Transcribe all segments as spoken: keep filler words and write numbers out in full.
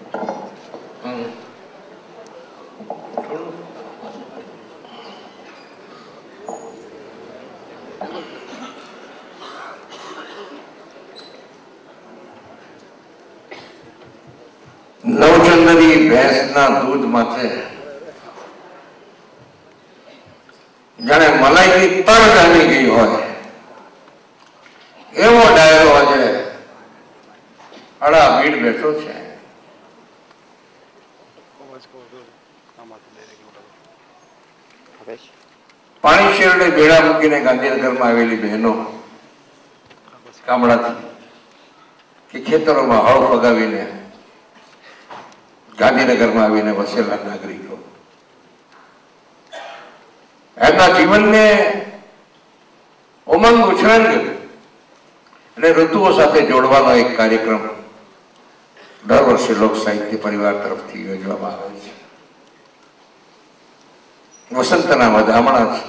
નવચંદની ભેંસના દૂધ માથે જાણે મલાઈની તર જામી ગઈ હોય એવો ડાયરો આજે અડા ભીડ બેઠો છે. પાણી શેરડે બેડા મૂકીને ગાંધીનગરમાં આવેલી બહેનો ગામડાથી કે ખેતરોમાં હળ ફગાવીને ગાંધીનગરમાં આવીને વસેલા નાગરિકો એમના જીવનને ઉમંગ ઉછરંગ અને ઋતુઓ સાથે જોડવાનો એક કાર્યક્રમ દર વર્ષે લોક સાહિત્ય પરિવાર તરફથી યોજવામાં આવે છે. વસંતના વધામણા છે.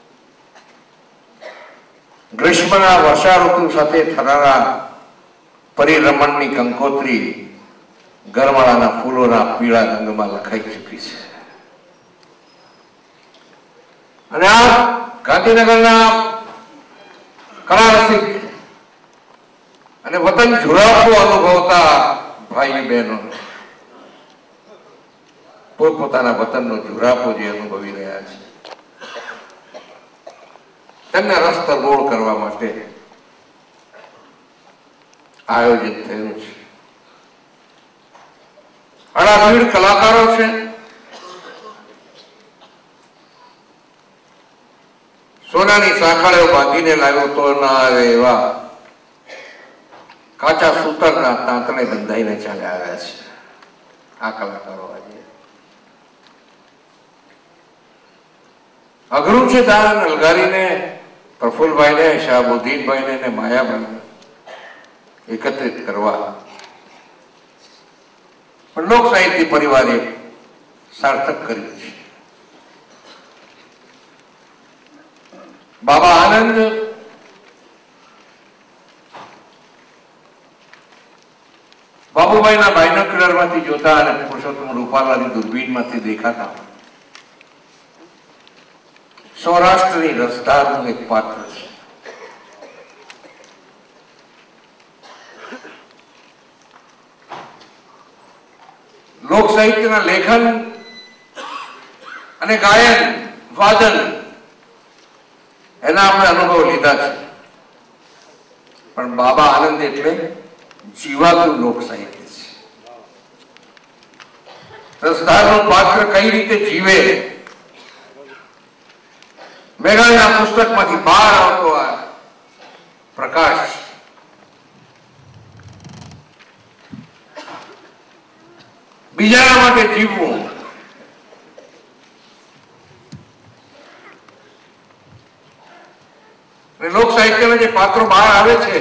ગ્રીષ્મના વર્ષા ઋતુ સાથે થનારા પરિરમણની કંકોત્રી ગરમાળાના ફૂલોના પીળા રંગમાં લખાઈ ચૂકી છે. અને આ ગાંધીનગરના કળારસિક અને વતન જોડાવો અનુભવતા ભાઈ બહેનો પોતપોતાના વતનનો જોરાપો જે અનુભવી રહ્યા છે તેમને રસ તરબોળ કરવા માટે આયોજિત થયું છે. અડાભીડ કલાકારો છે. સોનાની સાંકળો બાંધીને લાવ્યો તો ના આવે એવા કાચા સૂતરના તાંતણે બંધાઈને ચાલ્યા આવ્યા છે આ કલાકારો. આજે અઘરું છે દાન અલગારીને પ્રફુલભાઈને, શાહબુદ્દીનભાઈને ને માયાભાઈને એકત્રિત કરવા, પણ લોક સાહિત્ય પરિવારે સાર્થક કર્યું છે. બાબા આનંદ બાબુભાઈના બાયનોક્યુલર માંથી જોતા અને પુરુષોત્તમ રૂપાલાની દૂરબીનમાંથી દેખાતા સૌરાષ્ટ્રની રસધારનું એક પાત્ર છે. લોક સાહિત્યના લેખન અને ગાયન વાદન એના આપણે અનુભવ લીધા છે, પણ બાબા આનંદ એટલે જીવાતું લોક સાહિત્ય છે. રસધારનું પાત્ર કઈ રીતે જીવે મેઘાણીના પુસ્તકમાંથી બહાર આવતો આ પ્રકાશ બીજાના માટે જીવવું લોક સાહિત્યના જે પાત્રો બહાર આવે છે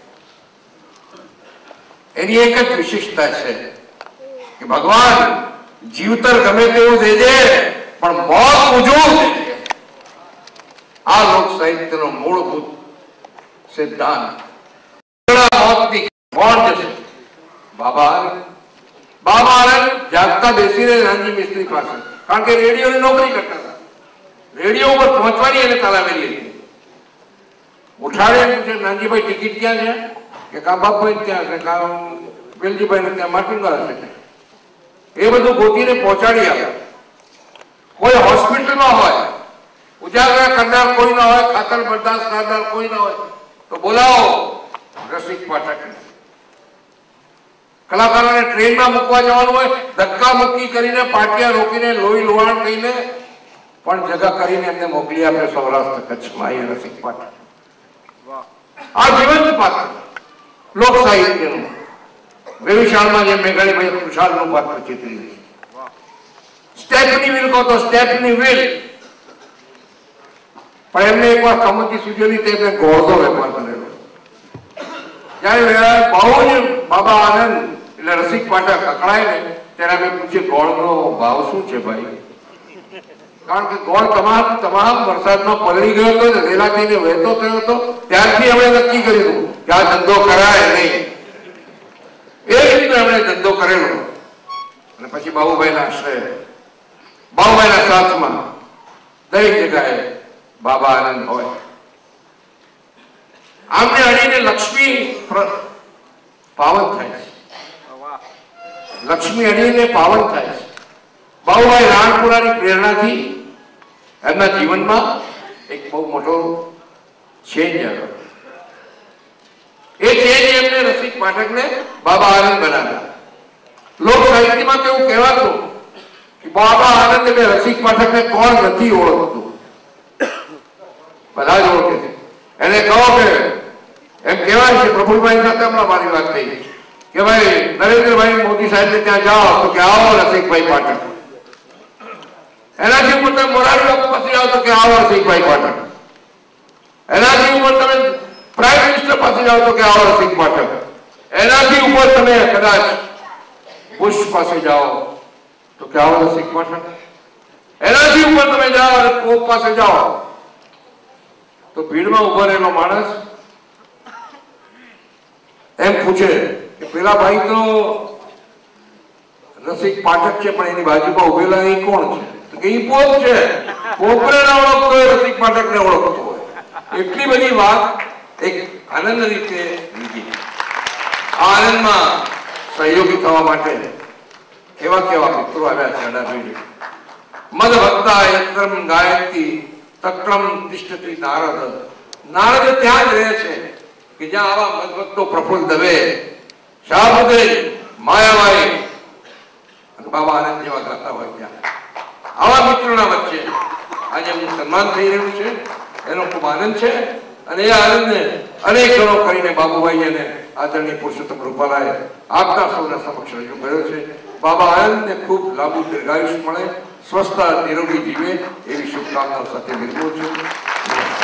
એની એક જ વિશેષતા છે કે ભગવાન જીવતર ગમે તેવું દેજે પણ મોત ઉજવું દેજે. આ લોક સાહિત્યનો મૂળભૂત સિદ્ધાંત. મોતની કોણ જશે? બાબા આનંદ. બાબા આનંદ જાગતા બેસીને નાનજી મિસ્ત્રી પાસે, કારણ કે રેડિયોની નોકરી કરતા હતા, રેડિયો ઉપર પહોંચવાની એને તાલાવેલી હતી. ઉઠાડે પૂછે નાનજીભાઈ ટિકિટ ક્યાં છે? કે કા બાપભાઈ ત્યાં છે, કા વેલજીભાઈ ને ત્યાં માર્ટિનવાળા છે. એ બધું ગોતીને પહોંચાડી આપે. કોઈ હોસ્પિટલમાં હોય, ઉજાગરા કરનાર કોઈ ના હોય, ખાતર બરદાસ્ત કરનાર કોઈ ના હોય તો બોલાવો રસિક પાઠક. કલાકારોને ટ્રેનમાં મૂકવા જવાનું હોય, ધક્કા મુક્કી કરીને, પાટિયા રોકીને, લોહી લોહાણ કહીને પણ જગા કરીને એમને મોકલી આપે સૌરાષ્ટ્ર કચ્છમાં. એ રસિક પાઠક આ જીવંત પાત્ર લોક સાહિત્યનું વેવિશાળમાં જે મેઘાણીભાઈ ખુશાલનું પાત્ર ચિતરી છે. સ્ટેપની વિલ કહો તો સ્ટેપની વિલ, પણ એમને એકવાર કમતી સૂજેલી તેમને ગોળનો વેપાર કરેલો. જયારે બહુ જ બાબા આનંદ એટલે રસિક પાઠક અકળાય ને ત્યારે અમે પૂછે ગોળનો ભાવ શું છે ભાઈ? કારણ કે ગોળ તમામ તમામ વરસાદમાં પલળી ગયો હતો, રેલા થઈને વહેતો થયો હતો. ત્યારથી અમે નક્કી કર્યું કે આ ધંધો કરાય નહીં. એ રીતે અમે ધંધો કરેલો. પછી બાબુભાઈના આશ્રય, બાબુભાઈના સાથમાં દરેક જગ્યાએ બાબા આનંદ હોય. આમને અડીને લક્ષ્મી પાવન થાય છે. લક્ષ્મી અડીને પાવન થાય છે. બાબુભાઈ રાણપુરાની પ્રેરણાથી એમના જીવનમાં એક બહુ મોટો ચેન્જ આવ્યો. એ ચેન્જ એમને રસિક પાઠકને બાબા આનંદ બનાવ્યા. લોક સાહિત્યમાં તો એવું કહેવાતું કે બાબા આનંદ એટલે રસિક પાઠકને કોણ નથી ઓળખતું, બધા જ ઓળખે છે. એને કહો કે એમ કહેવાય છે, પ્રફુલભાઈ સાથે હમણાં મારી વાત થઈ કે ભાઈ નરેન્દ્રભાઈ મોદી સાહેબ ત્યાં જાઓ તો કે આવો રસિકભાઈ પાઠક. એનાથી ઉપર તમે મોરારી બાપુ પાસે જાઓ તો કે આવો રસિકભાઈ પાઠક. એનાથી ઉપર તમે પ્રાઇમ મિનિસ્ટર પાસે જાઓ તો કે આવો રસિક પાઠક. એનાથી ઉપર તમે કદાચ બુશ પાસે જાઓ તો કે આવો રસિક પાઠક. એનાથી ઉપર તમે જાઓ અને પોપ પાસે જાઓ તો ભીડમાં ઉભો રહેલો માણસ એમ પૂછે કે પેલા ભાઈ તો રસિક પાઠક છે પણ એની બાજુમાં ઉભેલા એ કોણ છે? તો કે એ પોપ છે. પોપને ના ઓળખતો હોય, રસિક પાઠકને ઓળખતો હોય. એટલી બધી વાત એક આનંદ રીતે લીધી. આ આનંદમાં સહયોગી થવા માટે કેવા કેવા મિત્રો આવ્યા છે અડાભીડ. મદ ભક્તા યત્રમ ગાયતી તત્રમ તિષ્ઠતિ નારદ. નારદ ત્યાં જ રહે છે કે જ્યાં આવા મદભક્તો પ્રફુલ્લ દવે, શાહબુદ્રે, માયાબાઈ અને બાબા આનંદ જેવા ગાતા હોય ત્યાં. આવા મિત્રોના વચ્ચે આજે હું સન્માન થઈ રહ્યું છે, એનો ખૂબ આનંદ છે. અને એ આનંદને અનેક ગણો કરીને બાબુભાઈ અને આદરણીય પુરુષોત્તમ રૂપાલાએ આપના સૌના સમક્ષ રજૂ કર્યો છે. બાબા આનંદને ખૂબ લાંબુ દીર્ઘાયુષ મળે, સ્વસ્થ નિરોગી જીવે એવી શુભકામનાઓ સાથે વિરમું છું.